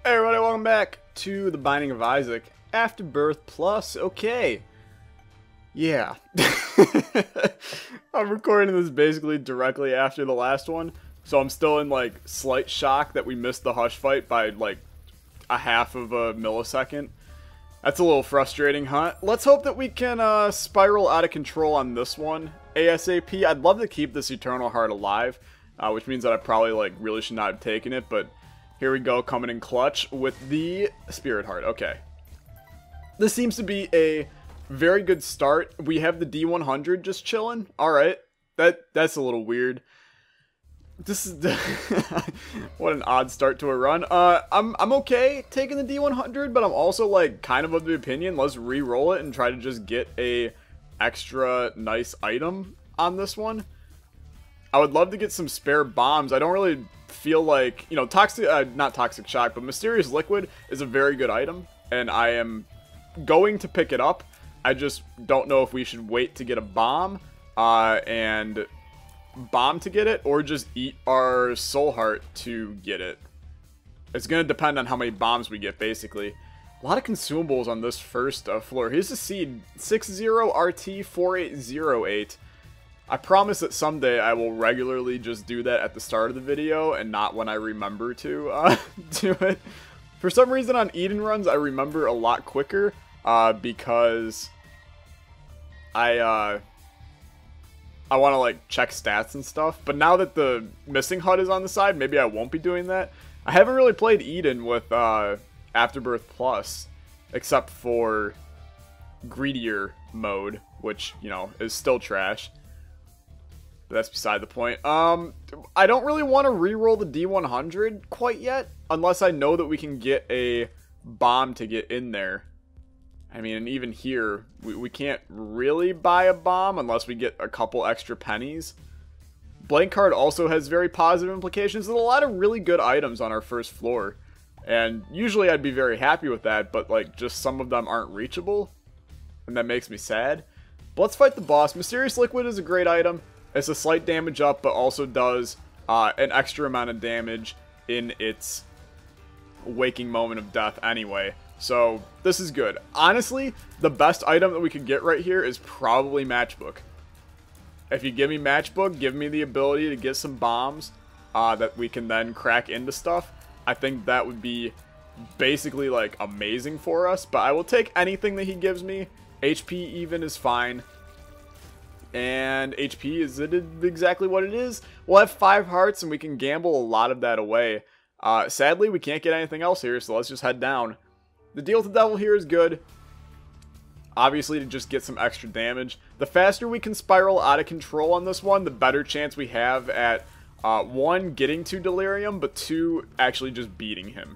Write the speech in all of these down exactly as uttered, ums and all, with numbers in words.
Hey everybody, welcome back to The Binding of Isaac Afterbirth Plus. Okay. Yeah. I'm recording this basically directly after the last one, so I'm still in like slight shock that we missed the Hush fight by like a half of a millisecond. That's a little frustrating, huh? Let's hope that we can uh, spiral out of control on this one ASAP. I'd love to keep this Eternal Heart alive, uh, which means that I probably like really should not have taken it, but here we go, coming in clutch with the Spirit Heart. Okay. This seems to be a very good start. We have the D one hundred just chilling. Alright. That That's a little weird. This is the what an odd start to a run. Uh, I'm, I'm okay taking the D one hundred, but I'm also like kind of of the opinion, let's re-roll it and try to just get a extra nice item on this one. I would love to get some spare bombs. I don't really feel like, you know, toxic, uh, not toxic shock, but mysterious liquid is a very good item, and I am going to pick it up. I just don't know if we should wait to get a bomb, uh, and bomb to get it, or just eat our soul heart to get it. It's gonna depend on how many bombs we get, basically. A lot of consumables on this first uh, floor. Here's the seed, six zero R T four eight zero eight. I promise that someday I will regularly just do that at the start of the video and not when I remember to uh, do it. For some reason on Eden runs I remember a lot quicker uh, because I uh, I want to like check stats and stuff. But now that the missing H U D is on the side, maybe I won't be doing that. I haven't really played Eden with uh, Afterbirth Plus except for greedier mode, which, you know, is still trash. But that's beside the point. Um, I don't really want to re-roll the D one hundred quite yet, unless I know that we can get a bomb to get in there. I mean, and even here, we, we can't really buy a bomb unless we get a couple extra pennies. Blank card also has very positive implications. There's a lot of really good items on our first floor. And usually I'd be very happy with that, but like just some of them aren't reachable. And that makes me sad. But let's fight the boss. Mysterious Liquid is a great item. It's a slight damage up, but also does uh, an extra amount of damage in its waking moment of death anyway. So this is good. Honestly, the best item that we could get right here is probably Matchbook. If you give me Matchbook, give me the ability to get some bombs uh, that we can then crack into stuff. I think that would be basically like amazing for us. But I will take anything that he gives me. H P even is fine. And H P is it exactly what it is. We'll have five hearts and we can gamble a lot of that away. Uh, sadly, we can't get anything else here, so let's just head down. The deal with the devil here is good. Obviously, to just get some extra damage. The faster we can spiral out of control on this one, the better chance we have at, uh, one, getting to Delirium, but two, actually just beating him.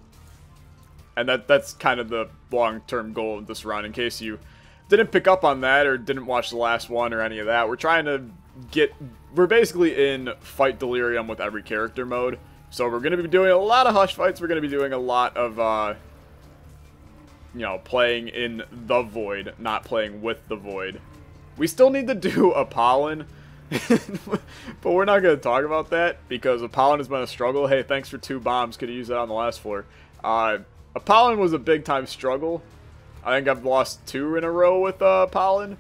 And that that's kind of the long-term goal of this run, in case you didn't pick up on that or didn't watch the last one or any of that. We're trying to get... We're basically in Fight Delirium with every character mode. So we're going to be doing a lot of Hush fights. We're going to be doing a lot of, uh, you know, playing in the Void, not playing with the Void. We still need to do Apollon, but we're not going to talk about that because Apollon has been a struggle. Hey, thanks for two bombs. Could have used that on the last floor. Uh, Apollon was a big-time struggle. I think I've lost two in a row with uh, Apollon.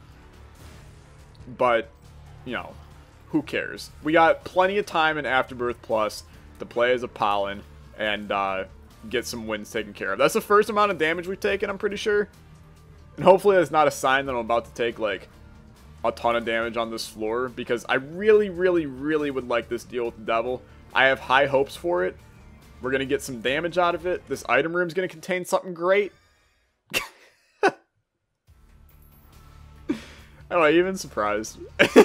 But, you know, who cares? We got plenty of time in Afterbirth Plus to play as Apollon and uh, get some wins taken care of. That's the first amount of damage we've taken, I'm pretty sure. And hopefully that's not a sign that I'm about to take, like, a ton of damage on this floor. Because I really, really, really would like this deal with the devil. I have high hopes for it. We're going to get some damage out of it. This item room is going to contain something great. Am I even surprised?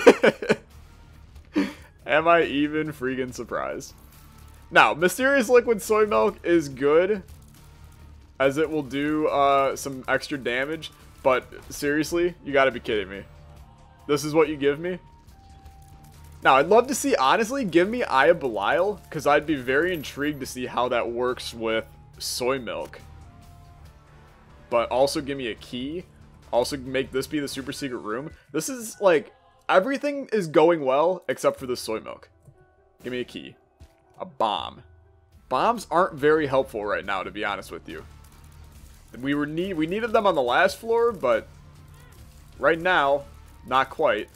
Am I even freaking surprised? Now, Mysterious Liquid Soy Milk is good, as it will do uh, some extra damage, but seriously, you gotta be kidding me. This is what you give me? Now, I'd love to see, honestly, give me Eye of Belial, because I'd be very intrigued to see how that works with Soy Milk. But also give me a key. Also make this be the super secret room. This is, like, everything is going well except for the Soy Milk. Give me a key. A bomb. Bombs aren't very helpful right now, to be honest with you. We were need we needed them on the last floor, but right now, not quite.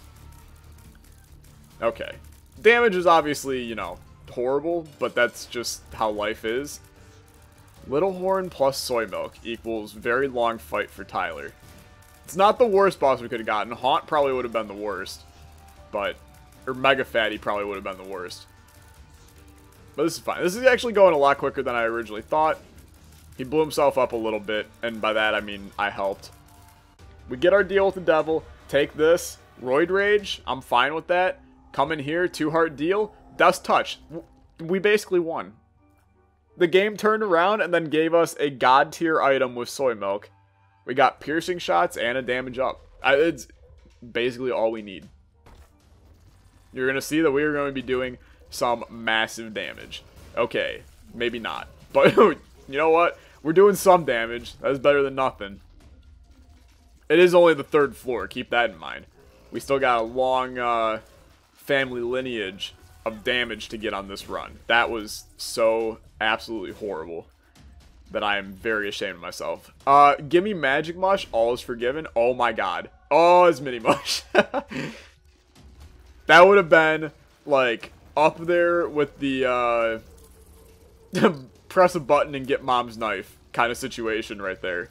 Okay. Damage is obviously, you know, horrible, but that's just how life is. Little Horn plus Soy Milk equals very long fight for Tyler. It's not the worst boss we could have gotten. Haunt probably would have been the worst. But, or Mega Fatty probably would have been the worst. But this is fine. This is actually going a lot quicker than I originally thought. He blew himself up a little bit, and by that I mean I helped. We get our deal with the devil. Take this. Roid Rage. I'm fine with that. Come in here. Two heart deal. Dust Touch. We basically won. The game turned around and then gave us a god tier item with Soy Milk. We got piercing shots and a damage up. It's basically all we need. You're going to see that we are going to be doing some massive damage. Okay, maybe not. But you know what? We're doing some damage. That's better than nothing. It is only the third floor. Keep that in mind. We still got a long uh, family lineage of damage to get on this run. That was so absolutely horrible that I am very ashamed of myself. Uh, give me Magic Mush. All is forgiven. Oh my god. Oh, it's Mini Mush. That would have been, like, up there with the, uh, press a button and get mom's knife kind of situation right there.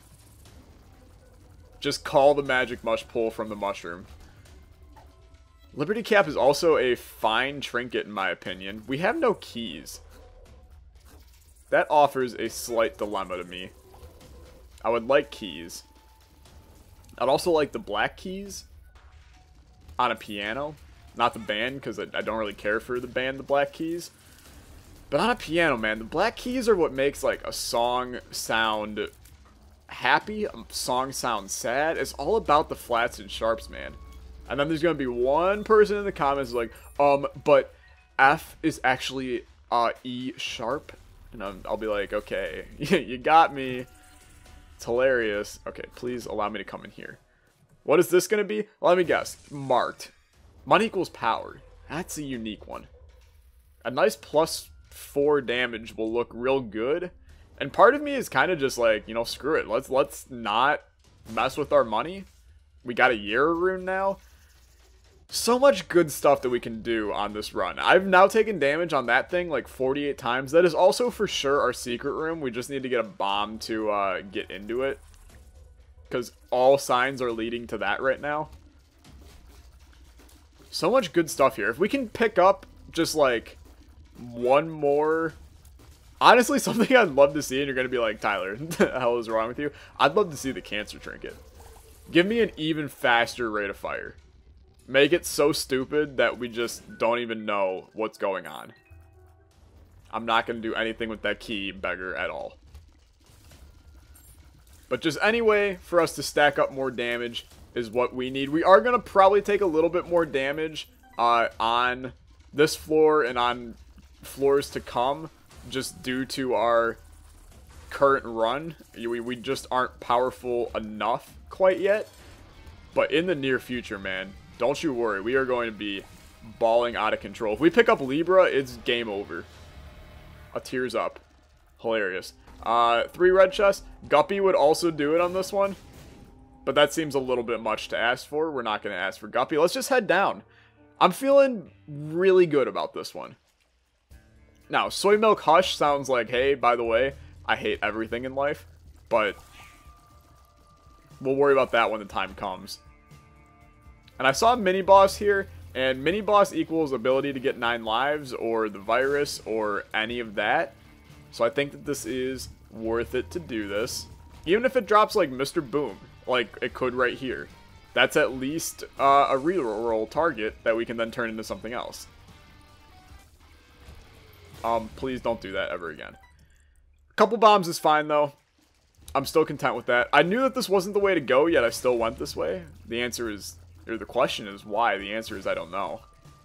Just call the Magic Mush pull from the mushroom. Liberty Cap is also a fine trinket in my opinion. We have no keys. That offers a slight dilemma to me. I would like keys. I'd also like the black keys on a piano. Not the band, because I, I don't really care for the band, the Black Keys. But on a piano, man, the Black Keys are what makes, like, a song sound happy, a song sound sad. It's all about the flats and sharps, man. And then there's going to be one person in the comments like, um, but F is actually uh, E sharp. And I'm, I'll be like, okay, you got me. It's hilarious. Okay, please allow me to come in here. What is this going to be? Let me guess. Marked. Money equals power. That's a unique one. A nice plus four damage will look real good. And part of me is kind of just like, you know, screw it. Let's let's not mess with our money. We got a year rune now. So much good stuff that we can do on this run. I've now taken damage on that thing like forty-eight times. That is also for sure our secret room. We just need to get a bomb to uh, get into it. Because all signs are leading to that right now. So much good stuff here. If we can pick up just like one more... Honestly, something I'd love to see, and you're going to be like, Tyler, what the hell is wrong with you? I'd love to see the Cancer Trinket. Give me an even faster rate of fire. Make it so stupid that we just don't even know what's going on. I'm not going to do anything with that key beggar at all. But just any way for us to stack up more damage is what we need. We are going to probably take a little bit more damage uh, on this floor and on floors to come, just due to our current run. We, we just aren't powerful enough quite yet. But in the near future, man, don't you worry. We are going to be balling out of control. If we pick up Libra, it's game over. A tears up. Hilarious. Uh, three red chests. Guppy would also do it on this one. But that seems a little bit much to ask for. We're not going to ask for Guppy. Let's just head down. I'm feeling really good about this one. Now, Soy Milk Hush sounds like, hey, by the way, I hate everything in life. But we'll worry about that when the time comes. And I saw Mini Boss here. And Mini Boss equals ability to get nine lives, or the virus, or any of that. So I think that this is worth it to do this. Even if it drops like Mister Boom, like it could right here. That's at least uh, a reroll target that we can then turn into something else. Um, please don't do that ever again. A couple bombs is fine though. I'm still content with that. I knew that this wasn't the way to go, yet I still went this way. The answer is, or the question is why. The answer is I don't know.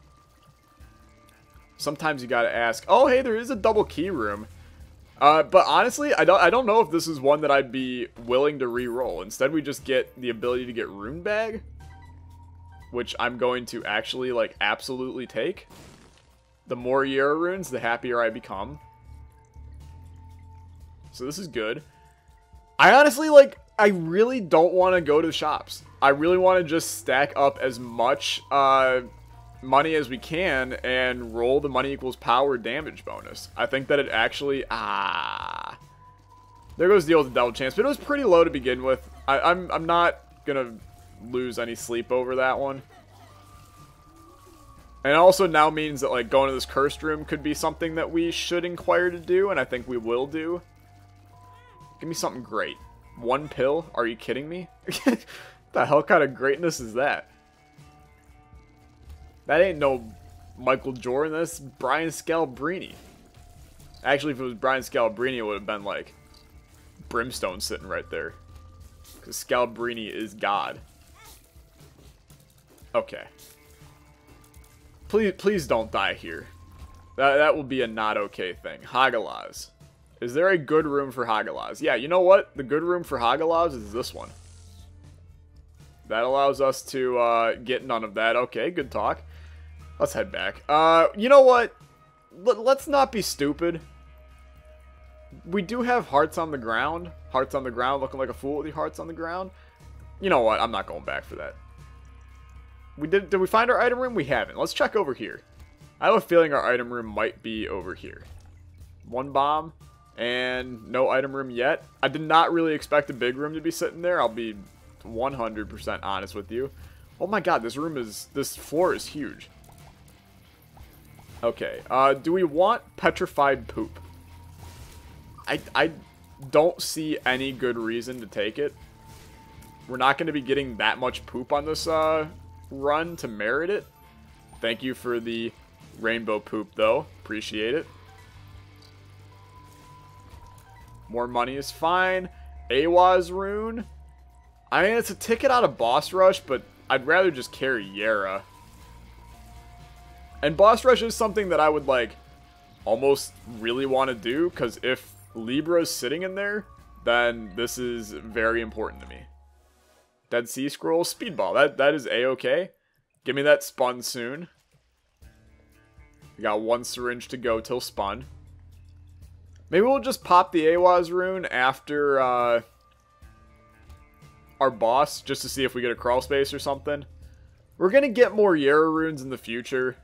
Sometimes you gotta ask, oh hey, there is a double key room. Uh, but honestly, I don't I don't know if this is one that I'd be willing to re-roll. Instead, we just get the ability to get Rune Bag, which I'm going to actually, like, absolutely take. The more Yera runes, the happier I become. So this is good. I honestly, like, I really don't want to go to the shops. I really want to just stack up as much uh, money as we can and roll the money equals power damage bonus. I think that it actually... Ah... There goes the old double chance, but it was pretty low to begin with. I, I'm, I'm not going to lose any sleep over that one. And it also now means that, like, going to this cursed room could be something that we should inquire to do, and I think we will do. Give me something great. One pill? Are you kidding me? The hell kind of greatness is that? That ain't no Michael Jordan, that's Brian Scalabrine. Actually, if it was Brian Scalabrine, it would have been, like, Brimstone sitting right there. Because Scalabrine is God. Okay. Please, please don't die here. That, that will be a not okay thing. Hagalaz. Is there a good room for Hagalaz? Yeah, you know what? The good room for Hagalaz is this one. That allows us to uh, get none of that. Okay, good talk. Let's head back. Uh, you know what? L let's not be stupid. We do have hearts on the ground. Hearts on the ground, looking like a fool with the hearts on the ground. You know what? I'm not going back for that. We did. Did we find our item room? We haven't. Let's check over here. I have a feeling our item room might be over here. One bomb and no item room yet. I did not really expect a big room to be sitting there. I'll be one hundred percent honest with you. Oh my god, this room is... This floor is huge. Okay. Uh, do we want petrified poop? I, I don't see any good reason to take it. We're not going to be getting that much poop on this uh, run to merit it. Thank you for the rainbow poop, though. Appreciate it. More money is fine. Ehwaz rune. I mean, it's a ticket out of Boss Rush, but I'd rather just carry Yara. And Boss Rush is something that I would, like, almost really want to do, because if Libra's sitting in there, then this is very important to me. Dead Sea Scroll, Speedball. That, that is A-okay. Give me that spun soon. We got one syringe to go till spun. Maybe we'll just pop the Ehwaz rune after uh, our boss, just to see if we get a crawl space or something. We're going to get more Yara runes in the future.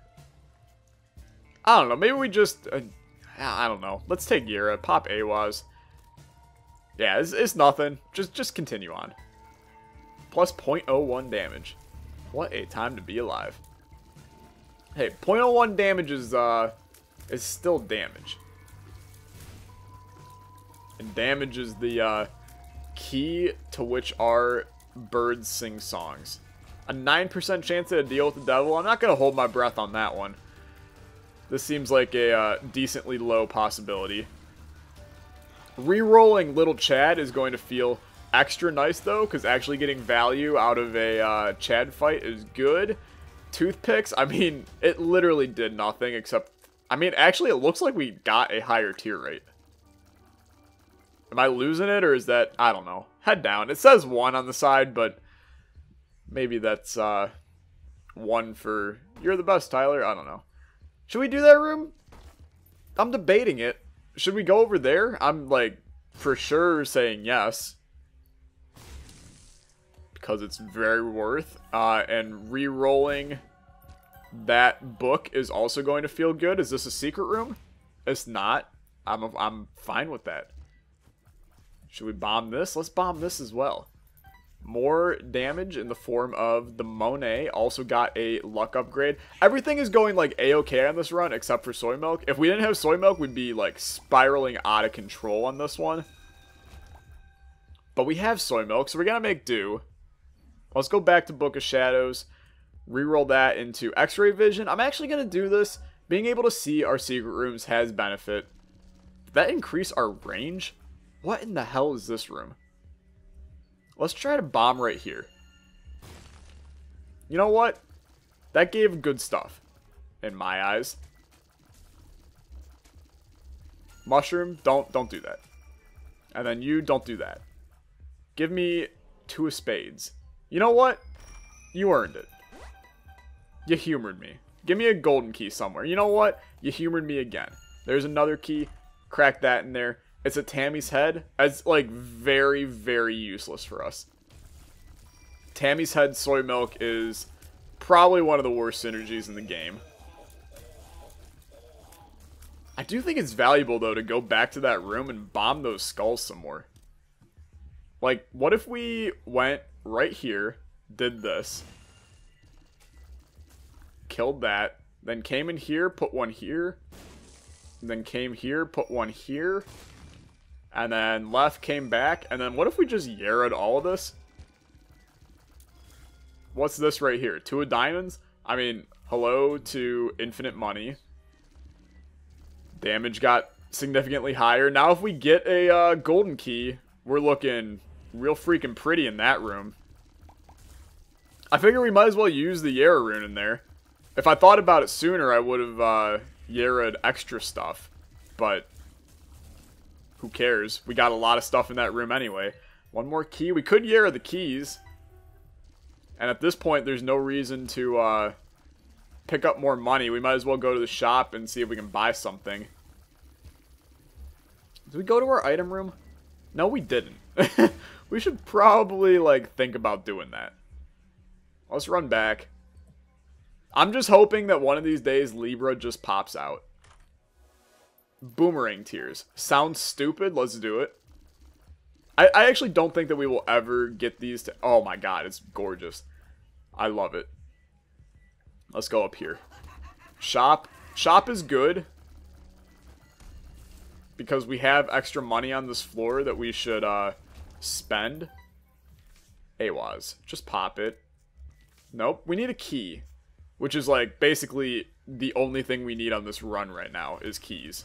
I don't know. Maybe we just... Uh, I don't know. Let's take Yara. Pop Ehwaz. Yeah, it's, it's nothing. Just just continue on. Plus zero point zero one damage. What a time to be alive. Hey, zero point zero one damage is, uh, is still damage. And damage is the uh, key to which our birds sing songs. A nine percent chance at a deal with the devil. I'm not going to hold my breath on that one. This seems like a uh, decently low possibility. Rerolling Little Chad is going to feel extra nice, though, because actually getting value out of a uh, Chad fight is good. Toothpicks, I mean, it literally did nothing except... I mean, actually, it looks like we got a higher tier rate. Am I losing it, or is that... I don't know. Head down. It says one on the side, but maybe that's uh, one for... You're the best, Tyler. I don't know. Should we do that room? I'm debating it. Should we go over there? I'm, like, for sure saying yes. Because it's very worth. Uh, and re-rolling that book is also going to feel good. Is this a secret room? It's not. I'm, a, I'm fine with that. Should we bomb this? Let's bomb this as well. More damage in the form of the Monet. Also got a luck upgrade. Everything is going like A-okay on this run except for soy milk. If we didn't have soy milk, we'd be like spiraling out of control on this one. But we have soy milk, so we're gonna make do. Let's go back to Book of Shadows. Reroll that into X-ray vision. I'm actually gonna do this. Being able to see our secret rooms has benefit. Did that increase our range? What in the hell is this room? Let's try to bomb right here. You know what? That gave good stuff. In my eyes. Mushroom, don't don't do that. And then you, don't do that. Give me two of spades. You know what? You earned it. You humored me. Give me a golden key somewhere. You know what? You humored me again. There's another key. Crack that in there. It's a Tammy's head. It's like very, very useless for us. Tammy's head soy milk is probably one of the worst synergies in the game. I do think it's valuable, though, to go back to that room and bomb those skulls some more. Like, what if we went right here, did this, killed that, then came in here, put one here, then came here, put one here, and then left, came back, and then what if we just Yarrowed all of this? What's this right here? Two of diamonds? I mean, hello to infinite money. Damage got significantly higher. Now if we get a uh, golden key, we're looking real freaking pretty in that room. I figure we might as well use the Yarrow rune in there. If I thought about it sooner, I would have uh, Yarrowed extra stuff. But who cares? We got a lot of stuff in that room anyway. One more key. We could Yarrow the keys. And at this point, there's no reason to uh, pick up more money. We might as well go to the shop and see if we can buy something. Did we go to our item room? No, we didn't. We should probably, like, think about doing that. Let's run back. I'm just hoping that one of these days Libra just pops out. Boomerang tears. Sounds stupid. Let's do it. I, I actually don't think that we will ever get these to... Oh my god, it's gorgeous. I love it. Let's go up here. Shop. Shop is good. Because we have extra money on this floor that we should uh, spend. A W A S. Just pop it. Nope. We need a key. Which is like basically the only thing we need on this run right now is keys.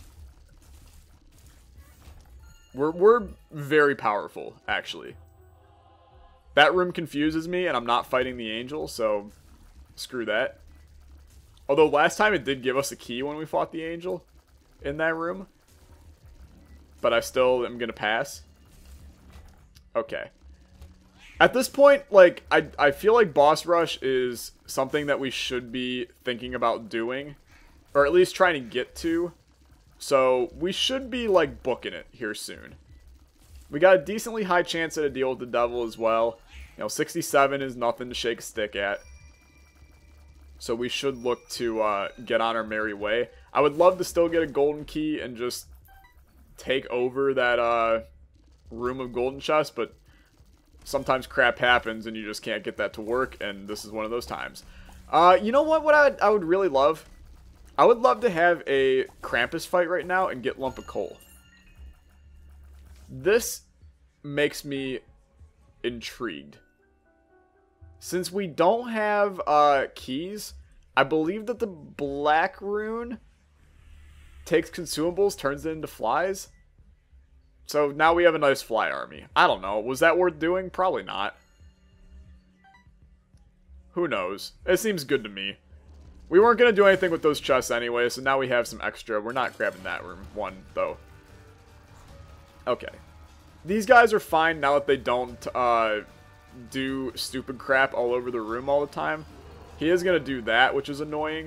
We're, we're very powerful, actually. That room confuses me, and I'm not fighting the angel, so screw that. Although last time it did give us a key when we fought the angel in that room. But I still am going to pass. Okay. At this point, like, I, I feel like Boss Rush is something that we should be thinking about doing. Or at least trying to get to. So, we should be, like, booking it here soon. We got a decently high chance at a deal with the devil as well. You know, sixty-seven is nothing to shake a stick at. So we should look to uh, get on our merry way. I would love to still get a golden key and just take over that uh, room of golden chests, but sometimes crap happens and you just can't get that to work, and this is one of those times. Uh, you know what? What I, I would really love? I would love to have a Krampus fight right now and get Lump of Coal. This makes me intrigued. Since we don't have uh, keys, I believe that the black rune takes consumables, turns it into flies. So now we have a nice fly army. I don't know. Was that worth doing? Probably not. Who knows? It seems good to me. We weren't going to do anything with those chests anyway, so now we have some extra. We're not grabbing that room one, though. Okay. These guys are fine now that they don't uh, do stupid crap all over the room all the time. He is going to do that, which is annoying.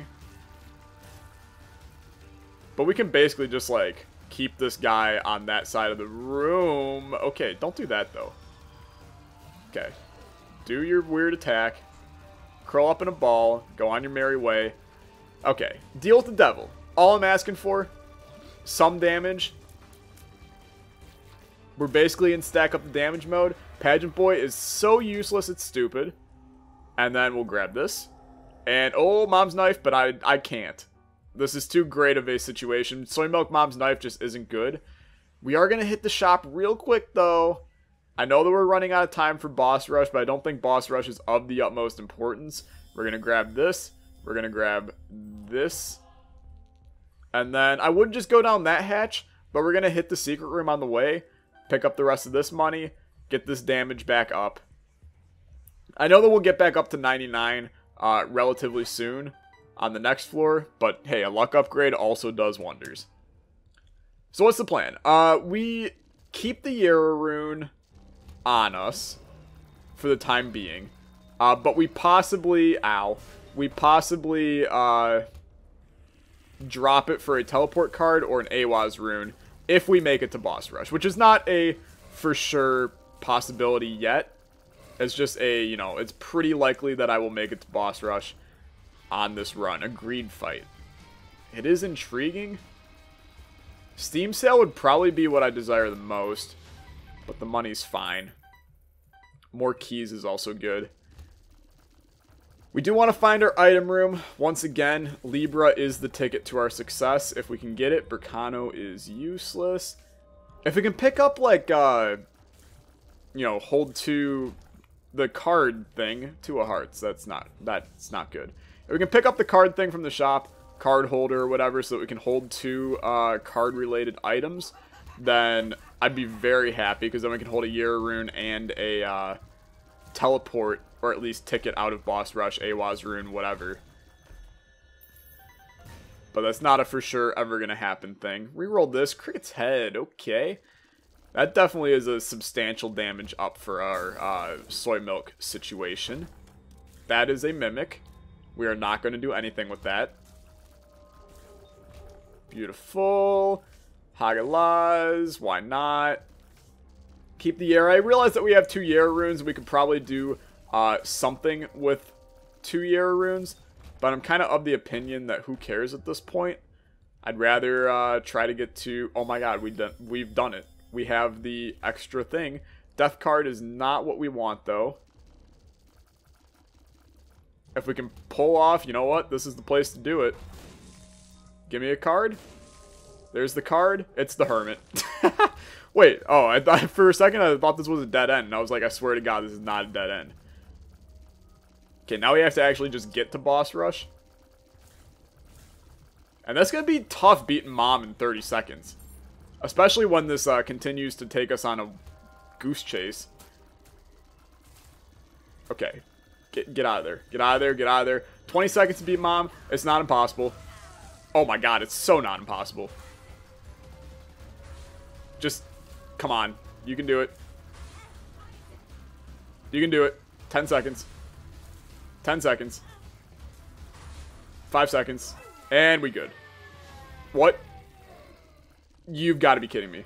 But we can basically just, like, keep this guy on that side of the room. Okay, don't do that, though. Okay. Do your weird attack. Curl up in a ball. Go on your merry way. Okay. Deal with the devil. All I'm asking for, some damage. We're basically in stack up the damage mode. Pageant Boy is so useless, it's stupid. And then we'll grab this. And, oh, Mom's Knife, but I, I can't. This is too great of a situation. Soy Milk Mom's Knife just isn't good. We are going to hit the shop real quick, though. I know that we're running out of time for Boss Rush, but I don't think Boss Rush is of the utmost importance. We're going to grab this. We're going to grab this. And then I would just go down that hatch, but we're going to hit the secret room on the way. Pick up the rest of this money. Get this damage back up. I know that we'll get back up to ninety-nine uh, relatively soon on the next floor, but hey, a luck upgrade also does wonders. So what's the plan? Uh, we keep the Yarrow rune on us for the time being, uh, but we possibly, ow, we possibly uh, drop it for a teleport card or an A W A S rune if we make it to boss rush, which is not a for sure possibility yet. It's just a, you know, it's pretty likely that I will make it to boss rush on this run. A greed fight. It is intriguing. Steam sale would probably be what I desire the most, but the money's fine. More keys is also good. We do want to find our item room. Once again, Libra is the ticket to our success. If we can get it, Berkano is useless. If we can pick up, like, uh, you know, hold to the card thing, two of hearts, that's not, that's not good. If we can pick up the card thing from the shop, card holder or whatever, so that we can hold two uh, card-related items, then I'd be very happy, because then we can hold a Yera rune and a uh, teleport, or at least ticket out of boss rush, Awaz rune, whatever. But that's not a for sure ever gonna happen thing. Reroll this, Cricket's head, okay. That definitely is a substantial damage up for our uh, soy milk situation. That is a mimic. We are not going to do anything with that. Beautiful. Hagalaz, why not? Keep the Yera. I realize that we have two Yera runes. We could probably do uh, something with two Yera runes. But I'm kind of of the opinion that who cares at this point. I'd rather uh, try to get to... Oh my god, we done, we've done it. We have the extra thing. Death card is not what we want, though. If we can pull off, you know what? This is the place to do it. Give me a card. There's the card. It's the Hermit. Wait, oh, I thought for a second I thought this was a dead end. And I was like, I swear to God, this is not a dead end. Okay, now we have to actually just get to boss rush. And that's going to be tough beating Mom in thirty seconds. Especially when this uh, continues to take us on a goose chase. Okay. Get, get out of there. Get out of there. Get out of there. twenty seconds to beat Mom. It's not impossible. Oh my god, it's so not impossible. Just, come on. You can do it. You can do it. ten seconds. ten seconds. five seconds. And we good. What? You've got to be kidding me.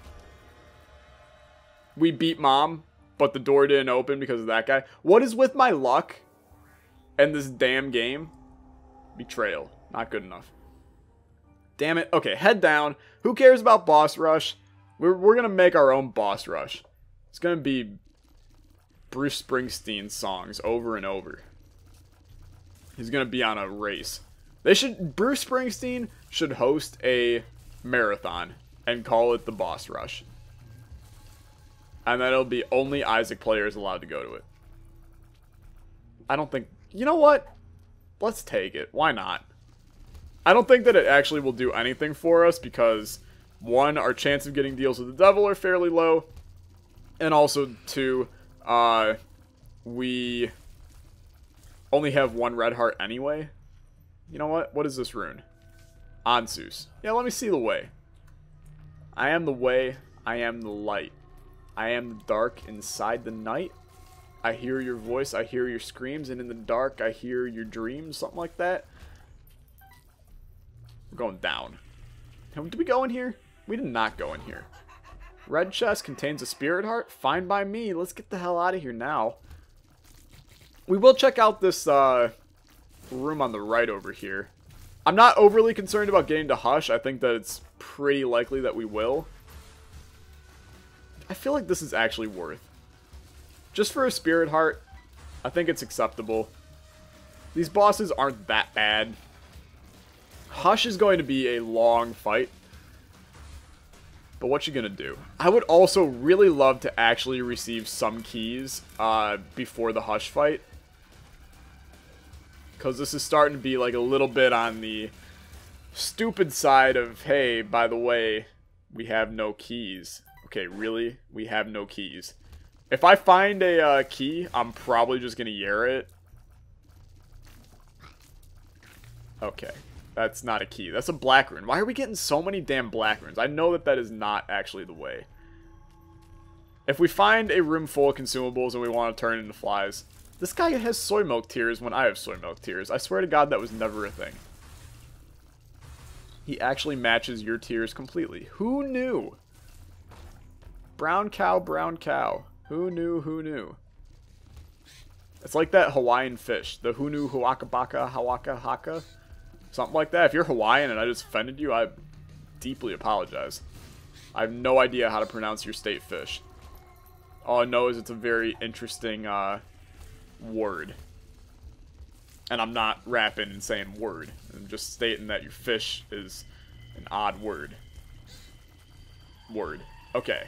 We beat Mom, but the door didn't open because of that guy. What is with my luck and this damn game? Betrayal. Not good enough. Damn it. Okay, head down. Who cares about boss rush? We're, we're going to make our own boss rush. It's going to be Bruce Springsteen songs over and over. He's going to be on a race. They should... Bruce Springsteen should host a marathon and call it the boss rush. And then it'll be only Isaac players allowed to go to it. I don't think... You know what? Let's take it. Why not? I don't think that it actually will do anything for us because, one, our chance of getting deals with the devil are fairly low. And also, two, uh, we only have one red heart anyway. You know what? What is this rune? Ansus. Yeah, let me see the way. I am the way. I am the light. I am the dark inside the night. I hear your voice. I hear your screams. And in the dark, I hear your dreams. Something like that. We're going down. Did we go in here? We did not go in here. Red chest contains a spirit heart. Fine by me. Let's get the hell out of here now. We will check out this uh, room on the right over here. I'm not overly concerned about getting to Hush. I think that it's pretty likely that we will. I feel like this is actually worth. Just for a spirit heart, I think it's acceptable. These bosses aren't that bad. Hush is going to be a long fight. But what you gonna do? I would also really love to actually receive some keys uh, before the Hush fight. Because this is starting to be like a little bit on the stupid side of, hey, by the way, we have no keys. Okay, really? We have no keys. If I find a uh, key, I'm probably just gonna Yera it. Okay. That's not a key. That's a black rune. Why are we getting so many damn black runes? I know that that is not actually the way. If we find a room full of consumables and we want to turn into flies... This guy has soy milk tears when I have soy milk tears. I swear to God that was never a thing. He actually matches your tears completely. Who knew? Brown cow, brown cow. Who knew, who knew? It's like that Hawaiian fish. The who knew, huaka baka, hawaka haka. Something like that. If you're Hawaiian and I just offended you, I deeply apologize. I have no idea how to pronounce your state fish. All I know is it's a very interesting uh, word. And I'm not rapping and saying word. I'm just stating that your fish is an odd word. Word. Okay.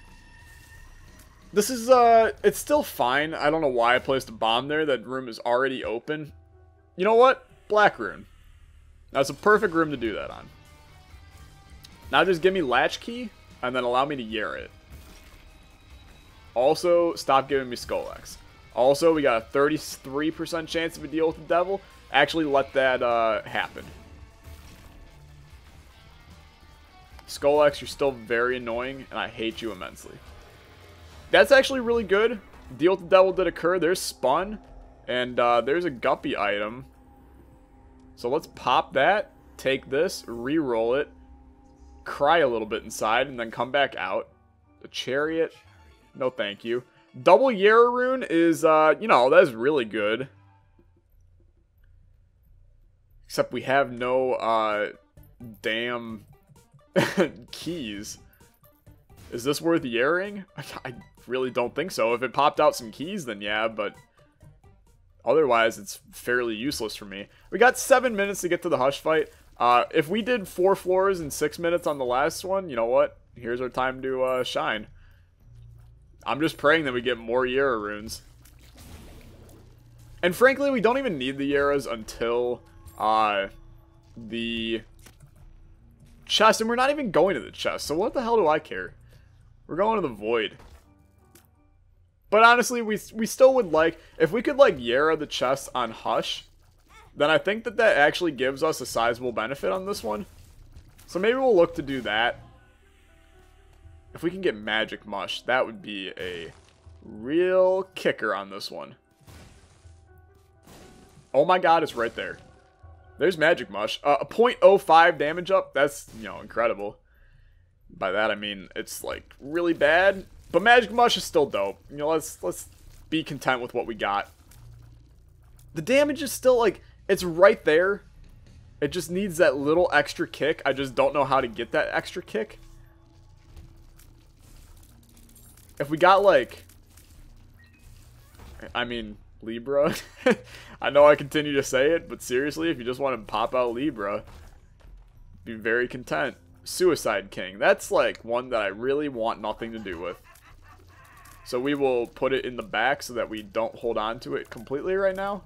This is, uh, it's still fine. I don't know why I placed a bomb there. That room is already open. You know what? Black rune. That's a perfect room to do that on. Now just give me Latchkey, and then allow me to Yara it. Also, stop giving me Skull-X. Also, we got a thirty-three percent chance of a deal with the devil. Actually, let that uh, happen. Skull-X, you're still very annoying, and I hate you immensely. That's actually really good. Deal with the devil did occur. There's Spun, and uh, there's a Guppy item. So let's pop that, take this, re-roll it, cry a little bit inside, and then come back out. The Chariot, no thank you. Double Yara rune is, uh, you know, that's really good. Except we have no, uh, damn keys. Is this worth Yaring? I really don't think so. If it popped out some keys, then yeah, but otherwise it's fairly useless for me. We got seven minutes to get to the Hush fight. Uh, if we did four floors in six minutes on the last one, you know what? Here's our time to uh, shine. I'm just praying that we get more Yara runes. And frankly, we don't even need the Yaras until uh, the chest. And we're not even going to the chest, so what the hell do I care? We're going to the Void. But honestly, we, we still would like, if we could like Yara the chest on Hush, then I think that that actually gives us a sizable benefit on this one. So maybe we'll look to do that. If we can get Magic Mush, that would be a real kicker on this one. Oh my god, it's right there. There's Magic Mush. Uh, a zero point zero five damage up, that's, you know, incredible. By that I mean it's like really bad, but Magic Mush is still dope. You know, let's let's be content with what we got. The damage is still like, it's right there. It just needs that little extra kick. I just don't know how to get that extra kick. If we got like, I mean, Libra. I know I continue to say it, but seriously, if you just want to pop out Libra, be very content. Suicide King. That's like one that I really want nothing to do with. So we will put it in the back so that we don't hold on to it completely right now.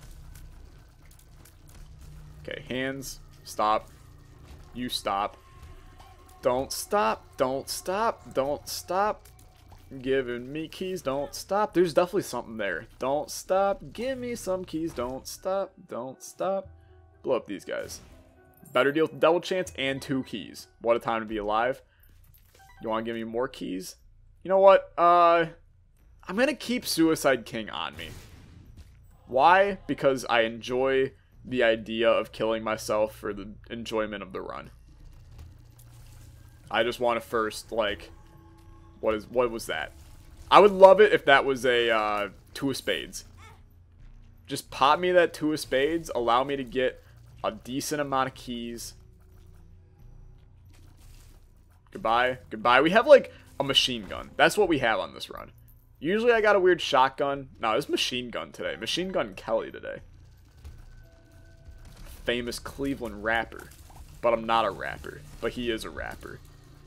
Okay, hands. Stop. You stop. Don't stop. Don't stop. Don't stop. Giving me keys. Don't stop. There's definitely something there. Don't stop. Give me some keys. Don't stop. Don't stop. Blow up these guys. Better deal with the double chance and two keys. What a time to be alive. You want to give me more keys? You know what? Uh, I'm going to keep Suicide King on me. Why? Because I enjoy the idea of killing myself for the enjoyment of the run. I just want to first, like, what is what was that? I would love it if that was a uh, two of spades. Just pop me that two of spades. Allow me to get a decent amount of keys. Goodbye. Goodbye. We have, like, a machine gun. That's what we have on this run. Usually I got a weird shotgun. No, it's machine gun today. Machine Gun Kelly today. Famous Cleveland rapper. But I'm not a rapper. But he is a rapper.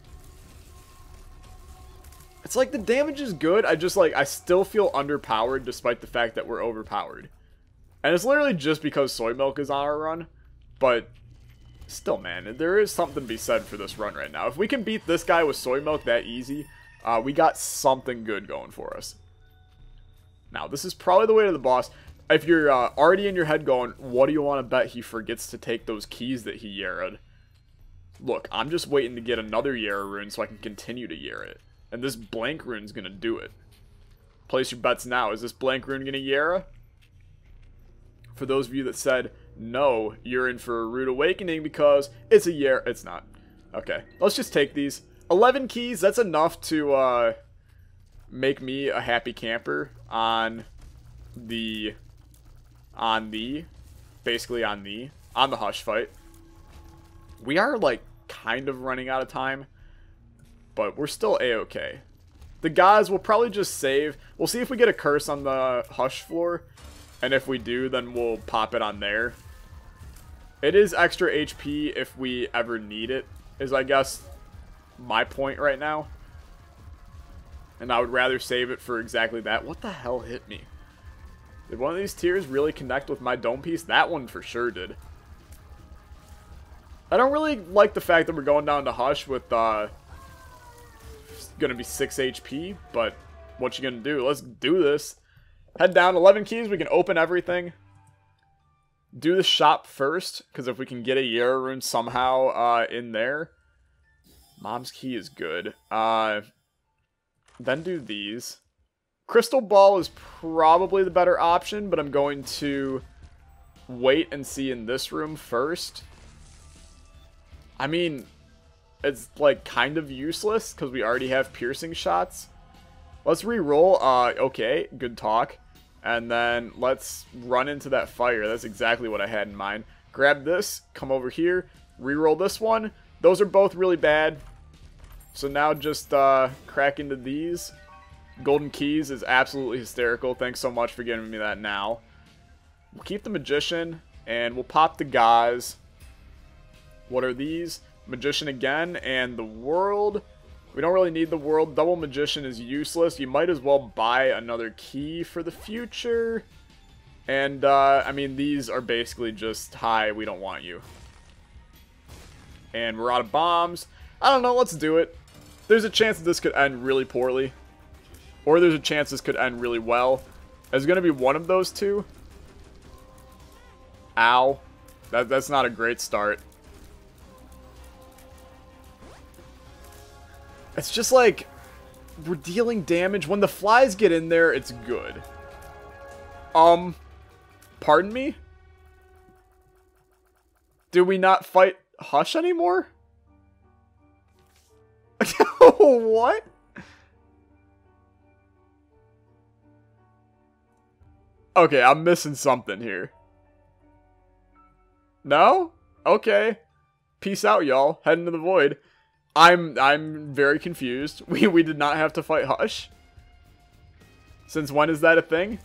It's like the damage is good. I just, like, I still feel underpowered despite the fact that we're overpowered. And it's literally just because Soy Milk is on our run. But still, man, there is something to be said for this run right now. If we can beat this guy with Soy Milk that easy, uh, we got something good going for us. Now, this is probably the way to the boss. If you're uh, already in your head going, what do you want to bet he forgets to take those keys that he Yara'd? Look, I'm just waiting to get another Yara rune so I can continue to Yara it. And this blank rune's going to do it. Place your bets now. Is this blank rune going to Yara? For those of you that said, no, you're in for a rude awakening because it's a Yara. It's not. Okay, let's just take these. eleven keys, that's enough to, uh, make me a happy camper on the, on the, basically on the, on the Hush fight. We are, like, kind of running out of time, but we're still A-okay. The guys will probably just save. We'll see if we get a curse on the Hush floor, and if we do, then we'll pop it on there. It is extra H P if we ever need it, is I guess my point right now. And I would rather save it for exactly that. What the hell hit me? Did one of these tiers really connect with my dome piece? That one for sure did. I don't really like the fact that we're going down to Hush with uh, going to be six H P, but what you going to do? Let's do this. Head down, eleven keys, we can open everything. Do the shop first, because if we can get a Yara rune somehow uh, in there. Mom's key is good. Uh, then do these. Crystal Ball is probably the better option, but I'm going to wait and see in this room first. I mean, it's like kind of useless because we already have piercing shots. Let's re-roll. Uh, okay, good talk. And then let's run into that fire. That's exactly what I had in mind. Grab this, come over here, re-roll this one. Those are both really bad. So now just uh, crack into these. Golden Keys is absolutely hysterical. Thanks so much for giving me that now. We'll keep the Magician, and we'll pop the guys. What are these? Magician again, and the World. We don't really need the World. Double Magician is useless. You might as well buy another key for the future. And, uh, I mean, these are basically just, hi, we don't want you. And we're out of bombs. I don't know, let's do it. There's a chance that this could end really poorly. Or there's a chance this could end really well. It's going to be one of those two. Ow. That, that's not a great start. It's just like, we're dealing damage. When the flies get in there, it's good. Um, pardon me? Do we not fight Hush anymore? What? Okay, I'm missing something here. No? Okay. Peace out, y'all. Head into the void. I'm I'm very confused. We we did not have to fight Hush. Since when is that a thing?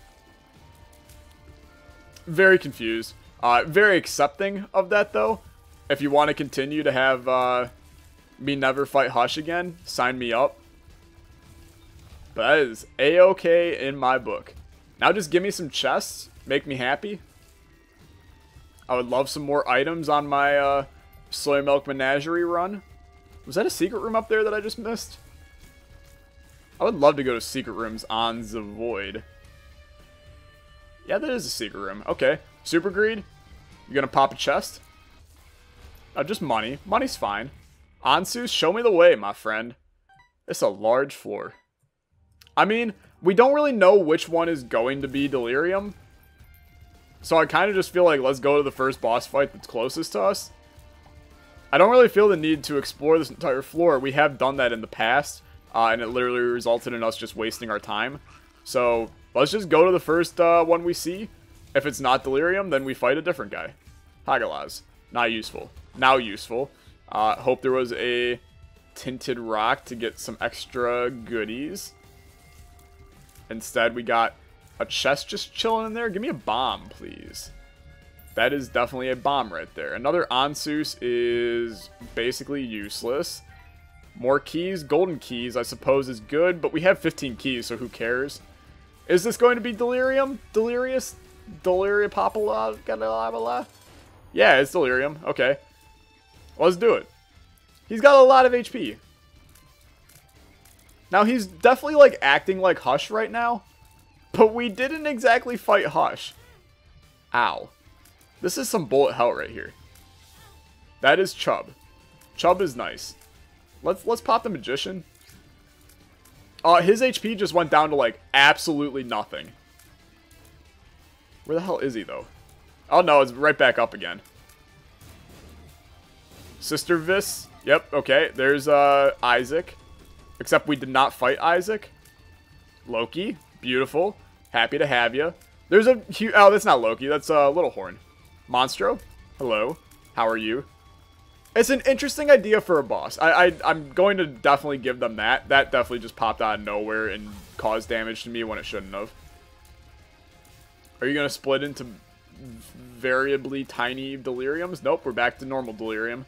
Very confused. Uh, very accepting of that though. If you want to continue to have uh, me never fight Hush again, sign me up. But that is A-okay in my book. Now just give me some chests. Make me happy. I would love some more items on my uh, Soy Milk Menagerie run. Was that a secret room up there that I just missed? I would love to go to secret rooms on the Void. Yeah, that is a secret room. Okay. Super Greed. You gonna pop a chest? Oh, just money. Money's fine. Ansu, show me the way, my friend. It's a large floor. I mean, we don't really know which one is going to be Delirium. So I kind of just feel like let's go to the first boss fight that's closest to us. I don't really feel the need to explore this entire floor. We have done that in the past, uh, and it literally resulted in us just wasting our time. So let's just go to the first uh, one we see. If it's not Delirium, then we fight a different guy. Hagalaz. Not useful. Now useful. Uh, hope there was a tinted rock to get some extra goodies. Instead, we got a chest just chilling in there. Give me a bomb, please. That is definitely a bomb right there. Another Ansus is basically useless. More keys. Golden keys, I suppose, is good, but we have fifteen keys, so who cares? Is this going to be Delirium? Delirious? Deliria Popala? Yeah, it's Delirium. Okay. Let's do it. He's got a lot of H P. Now, he's definitely, like, acting like Hush right now, but we didn't exactly fight Hush. Ow. This is some bullet hell right here. That is Chub. Chub is nice. Let's let's pop the Magician. Uh, his H P just went down to, like, absolutely nothing. Where the hell is he, though? Oh, no, it's right back up again. Sister Vis. Yep, okay. There's uh, Isaac. Except we did not fight Isaac. Loki. Beautiful. Happy to have you. There's a huge... Oh, that's not Loki. That's uh, Little Horn. Monstro. Hello. How are you? It's an interesting idea for a boss. I, I, I'm going to definitely give them that. That definitely just popped out of nowhere and caused damage to me when it shouldn't have. Are you going to split into variably tiny deliriums? Nope, we're back to normal delirium.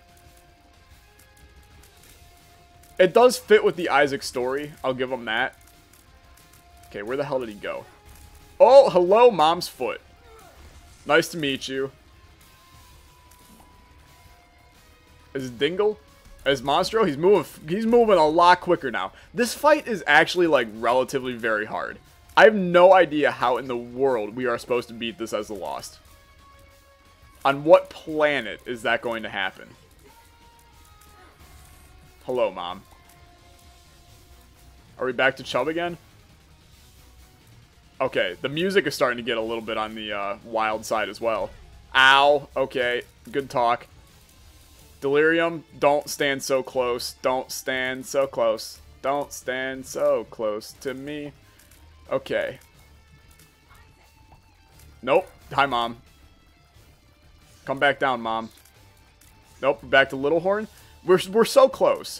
It does fit with the Isaac story. I'll give him that. Okay, where the hell did he go? Oh, hello, Mom's foot. Nice to meet you. Is it Dingle? Is Monstro? He's moving. He's moving a lot quicker now. This fight is actually like relatively very hard. I have no idea how in the world we are supposed to beat this as the Lost. On what planet is that going to happen? Hello, Mom. Are we back to Chub again? Okay, the music is starting to get a little bit on the uh, wild side as well. Ow. Okay, good talk. Delirium, don't stand so close. Don't stand so close. Don't stand so close to me. Okay. Nope. Hi, Mom. Come back down, Mom. Nope, we're back to Little Horn. We're, we're so close.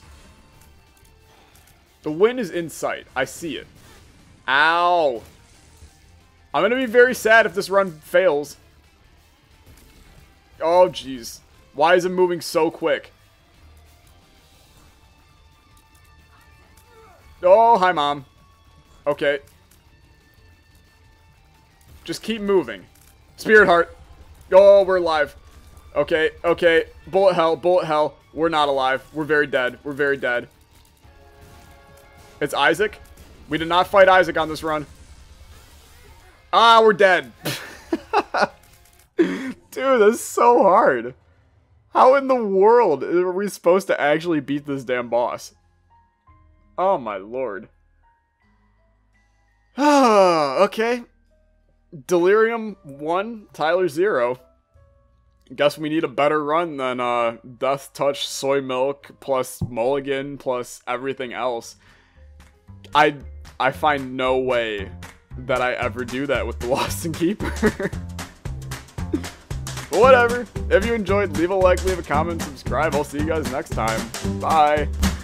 The win is in sight. I see it. Ow. I'm going to be very sad if this run fails. Oh, jeez. Why is it moving so quick? Oh, hi, Mom. Okay. Just keep moving. Spirit Heart. Oh, we're alive. Okay, okay. Bullet hell, bullet hell. We're not alive. We're very dead. We're very dead. It's Isaac. We did not fight Isaac on this run. Ah, we're dead. Dude, this is so hard. How in the world are we supposed to actually beat this damn boss? Oh my lord. Okay. Delirium one, Tyler zero. Guess we need a better run than uh, Death Touch Soy Milk plus Mulligan plus everything else. I I find no way that I ever do that with the Lost and Keeper. But whatever. If you enjoyed, leave a like, leave a comment, subscribe. I'll see you guys next time. Bye.